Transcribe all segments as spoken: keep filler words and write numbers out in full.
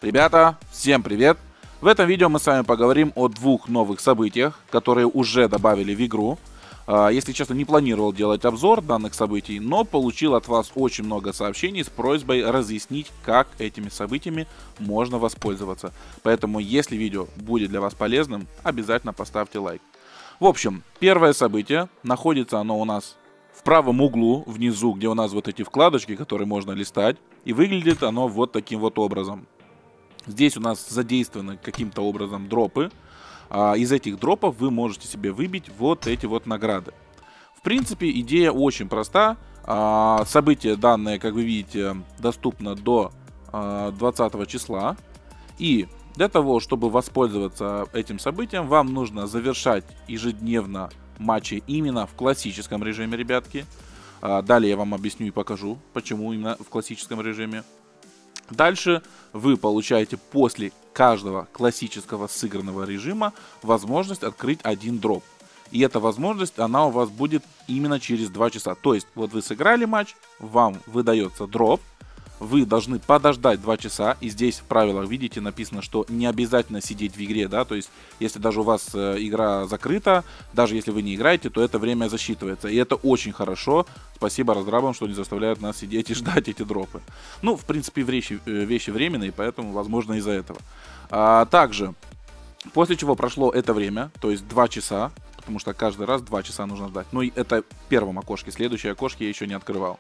Ребята, всем привет! В этом видео мы с вами поговорим о двух новых событиях, которые уже добавили в игру. Если честно, не планировал делать обзор данных событий, но получил от вас очень много сообщений с просьбой разъяснить, как этими событиями можно воспользоваться. Поэтому, если видео будет для вас полезным, обязательно поставьте лайк. В общем, первое событие, находится оно у нас в правом углу, внизу, где у нас вот эти вкладочки, которые можно листать, и выглядит оно вот таким вот образом. Здесь у нас задействованы каким-то образом дропы. Из этих дропов вы можете себе выбить вот эти вот награды. В принципе, идея очень проста. Событие данное, как вы видите, доступно до двадцатого числа. И для того, чтобы воспользоваться этим событием, вам нужно завершать ежедневно матчи именно в классическом режиме, ребятки. Далее я вам объясню и покажу, почему именно в классическом режиме. Дальше вы получаете после каждого классического сыгранного режима возможность открыть один дроп. И эта возможность, она у вас будет именно через два часа. То есть, вот вы сыграли матч, вам выдается дроп, вы должны подождать два часа. И здесь в правилах, видите, написано, что не обязательно сидеть в игре, да, то есть, если даже у вас э, игра закрыта, даже если вы не играете, то это время засчитывается. И это очень хорошо. Спасибо разрабам, что не заставляют нас сидеть и ждать эти дропы. Ну, в принципе, вещи, вещи временные, поэтому, возможно, из-за этого. А, также, после чего прошло это время, то есть два часа, потому что каждый раз два часа нужно ждать. Ну, и это в первом окошке, следующее окошко я еще не открывал.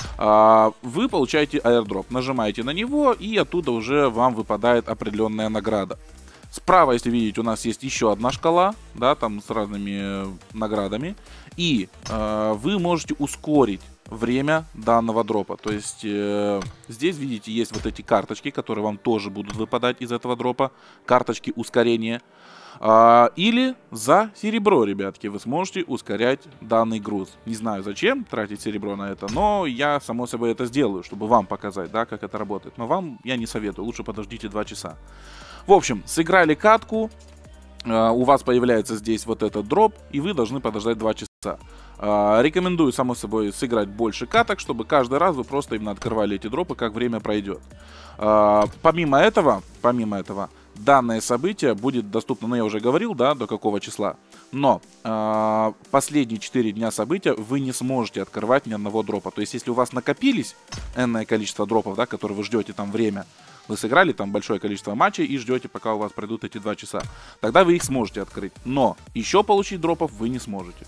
А, вы получаете airdrop, нажимаете на него, и оттуда уже вам выпадает определенная награда. Справа, если видите, у нас есть еще одна шкала, да, там с разными наградами. И э, вы можете ускорить время данного дропа. То есть э, здесь, видите, есть вот эти карточки, которые вам тоже будут выпадать из этого дропа. Карточки ускорения. Э, или за серебро, ребятки, вы сможете ускорять данный груз. Не знаю, зачем тратить серебро на это, но я, само собой, это сделаю, чтобы вам показать, да, как это работает. Но вам я не советую, лучше подождите два часа. В общем, сыграли катку, э, у вас появляется здесь вот этот дроп, и вы должны подождать два часа. Э, рекомендую, само собой, сыграть больше каток, чтобы каждый раз вы просто именно открывали эти дропы, как время пройдет. Э, помимо этого, помимо этого, данное событие будет доступно, ну я уже говорил, да, до какого числа. Но э, последние четыре дня события вы не сможете открывать ни одного дропа. То есть, если у вас накопились энное количество дропов, да, которые вы ждете там время, вы сыграли там большое количество матчей и ждете, пока у вас пройдут эти два часа. Тогда вы их сможете открыть. Но еще получить дропов вы не сможете.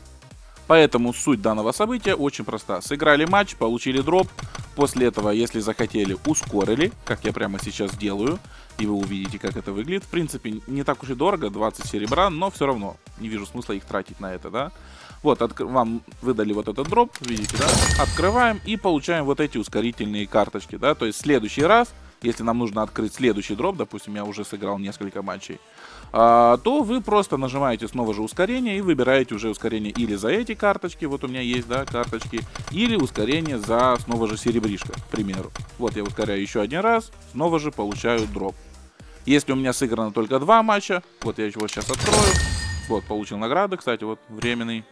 Поэтому суть данного события очень проста. Сыграли матч, получили дроп. После этого, если захотели, ускорили, как я прямо сейчас делаю. И вы увидите, как это выглядит. В принципе, не так уж и дорого, двадцать серебра, но все равно не вижу смысла их тратить на это, да. Вот, вам выдали вот этот дроп, видите, да. Открываем и получаем вот эти ускорительные карточки, да. То есть в следующий раз, если нам нужно открыть следующий дроп, допустим, я уже сыграл несколько матчей, а, то вы просто нажимаете снова же ускорение и выбираете уже ускорение или за эти карточки, вот у меня есть, да, карточки, или ускорение за снова же серебришко, к примеру. Вот я ускоряю еще один раз, снова же получаю дроп. Если у меня сыграно только два матча, вот я его сейчас открою, вот, получил награды, кстати, вот временный,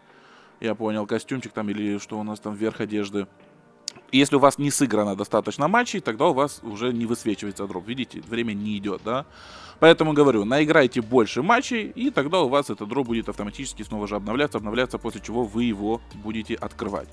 я понял, костюмчик там или что у нас там, верх одежды. Если у вас не сыграно достаточно матчей, тогда у вас уже не высвечивается дроп. Видите, время не идет, да? Поэтому говорю, наиграйте больше матчей, и тогда у вас этот дроп будет автоматически снова же обновляться, обновляться, после чего вы его будете открывать.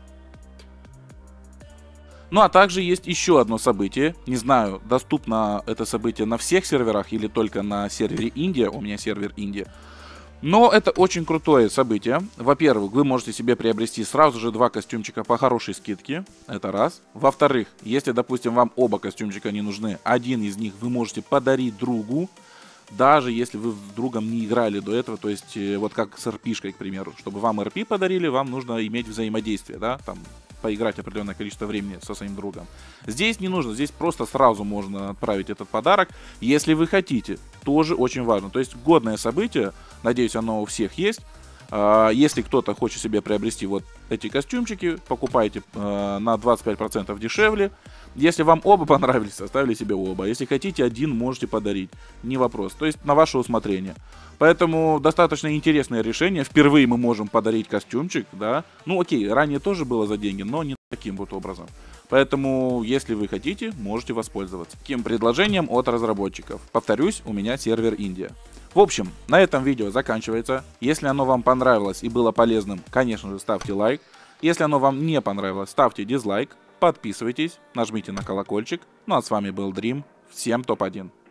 Ну а также есть еще одно событие. Не знаю, доступно это событие на всех серверах или только на сервере Индия. У меня сервер Индия. Но это очень крутое событие. Во-первых, вы можете себе приобрести сразу же два костюмчика по хорошей скидке. Это раз. Во-вторых, если, допустим, вам оба костюмчика не нужны, один из них вы можете подарить другу, даже если вы с другом не играли до этого. То есть, вот как с РПшкой, к примеру. Чтобы вам РП подарили, вам нужно иметь взаимодействие, да, там, поиграть определенное количество времени со своим другом. Здесь не нужно, здесь просто сразу можно отправить этот подарок, если вы хотите. Тоже очень важно. То есть годное событие, надеюсь, оно у всех есть. Если кто-то хочет себе приобрести вот эти костюмчики, покупайте на двадцать пять процентов дешевле. Если вам оба понравились, оставили себе оба. Если хотите, один можете подарить. Не вопрос. То есть на ваше усмотрение. Поэтому достаточно интересное решение. Впервые мы можем подарить костюмчик, да. Ну окей, ранее тоже было за деньги, но не таким вот образом. Поэтому, если вы хотите, можете воспользоваться таким предложением от разработчиков. Повторюсь, у меня сервер Индия. В общем, на этом видео заканчивается. Если оно вам понравилось и было полезным, конечно же, ставьте лайк. Если оно вам не понравилось, ставьте дизлайк. Подписывайтесь, нажмите на колокольчик. Ну а с вами был Дрим. Всем топ один.